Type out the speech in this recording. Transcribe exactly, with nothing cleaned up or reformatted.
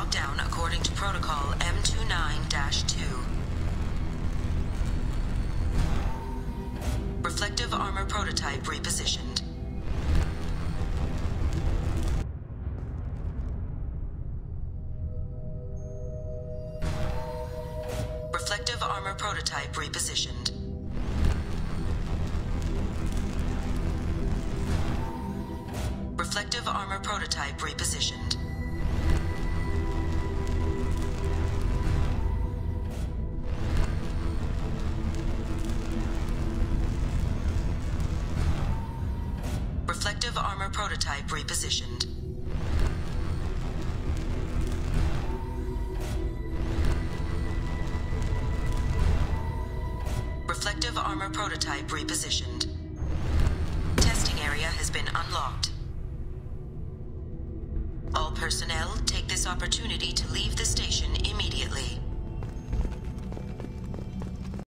locked down according to Protocol M twenty-nine dash two. Reflective armor prototype repositioned. Reflective armor prototype repositioned. Reflective armor prototype repositioned. Reflective armor prototype repositioned. Reflective armor prototype repositioned. Testing area has been unlocked. All personnel take this opportunity to leave the station immediately.